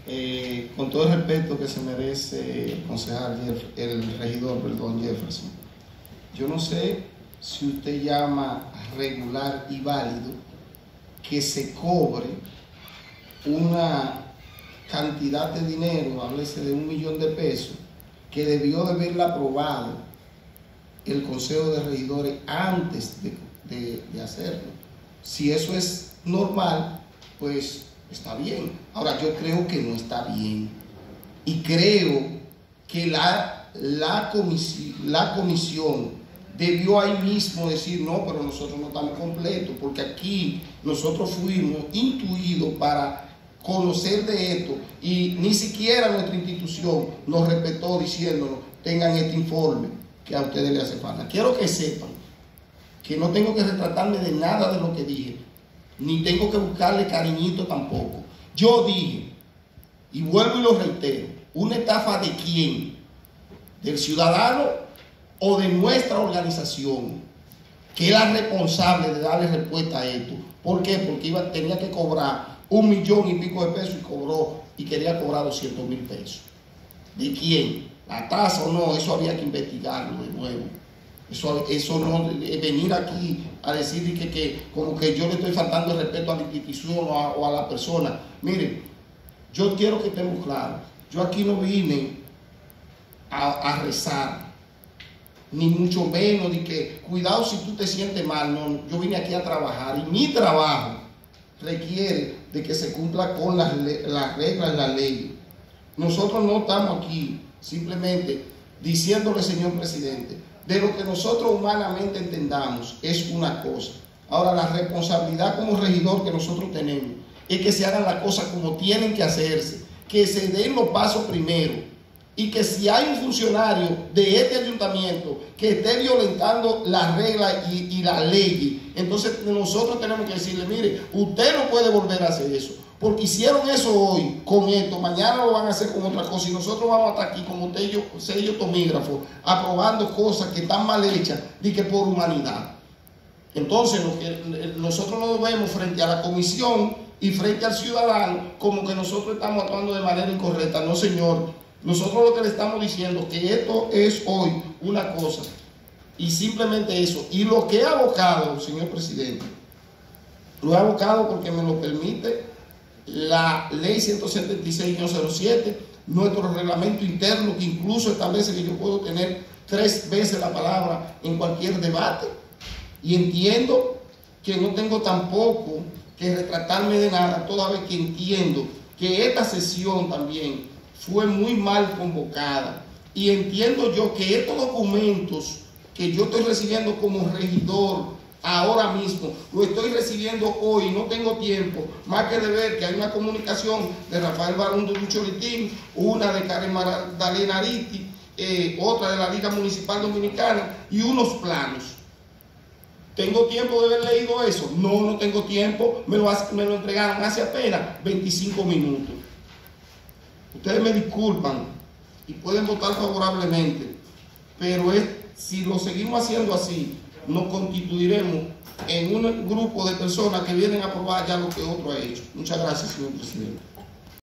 Con todo el respeto que se merece el concejal, el regidor, perdón, Jefferson, yo no sé si usted llama regular y válido que se cobre una cantidad de dinero, háblese de 1 millón de pesos, que debió de haberla aprobado el Consejo de Regidores antes de hacerlo. Si eso es normal, pues está bien. Ahora, yo creo que no está bien. Y creo que la comisión debió ahí mismo decir, no, pero nosotros no estamos completos, porque aquí nosotros fuimos intuidos para conocer de esto y ni siquiera nuestra institución nos respetó diciéndonos, tengan este informe que a ustedes les hace falta. Quiero que sepan que no tengo que retratarme de nada de lo que dije, ni tengo que buscarle cariñito tampoco. Yo dije, y vuelvo y lo reitero, ¿una estafa de quién? ¿Del ciudadano o de nuestra organización, que es la responsable de darle respuesta a esto? ¿Por qué? Porque tenía que cobrar 1 millón y pico de pesos y quería cobrar 200,000 pesos. ¿De quién? ¿La tasa o no? Eso había que investigarlo de nuevo. Eso no, venir aquí a decir que como que yo le estoy faltando el respeto a la institución o a la persona. Miren, yo quiero que estemos claros. Yo aquí no vine a rezar, ni mucho menos de que, cuidado si tú te sientes mal. No, yo vine aquí a trabajar y mi trabajo requiere de que se cumpla con las reglas y las leyes. Nosotros no estamos aquí simplemente diciéndole, señor presidente, de lo que nosotros humanamente entendamos es una cosa. Ahora, la responsabilidad como regidor que nosotros tenemos es que se hagan las cosas como tienen que hacerse, que se den los pasos primero, y que si hay un funcionario de este ayuntamiento que esté violentando las reglas y las leyes, entonces nosotros tenemos que decirle, mire, usted no puede volver a hacer eso, porque hicieron eso hoy con esto, mañana lo van a hacer con otra cosa, y nosotros vamos a estar aquí como sello tomígrafo, aprobando cosas que están mal hechas, y que por humanidad. Entonces nosotros nos vemos frente a la comisión y frente al ciudadano como que nosotros estamos actuando de manera incorrecta. No, señor. Nosotros lo que le estamos diciendo es que esto es hoy una cosa y simplemente eso. Y lo que he abocado, señor presidente, lo he abocado porque me lo permite la ley 176-07, nuestro reglamento interno, que incluso establece que yo puedo tener 3 veces la palabra en cualquier debate. Y entiendo que no tengo tampoco que retratarme de nada, toda vez que entiendo que esta sesión también fue muy mal convocada, y entiendo yo que estos documentos que yo estoy recibiendo como regidor ahora mismo, lo estoy recibiendo hoy, no tengo tiempo más que de ver que hay una comunicación de Rafael Barón de Lucho Litín, una de Karen Magdalena Aristi, otra de la Liga Municipal Dominicana y unos planos. ¿Tengo tiempo de haber leído eso? No, no tengo tiempo. Me lo entregaron hace apenas 25 minutos. Ustedes me disculpan y pueden votar favorablemente, pero si lo seguimos haciendo así, nos constituiremos en un grupo de personas que vienen a aprobar ya lo que otro ha hecho. Muchas gracias, señor presidente.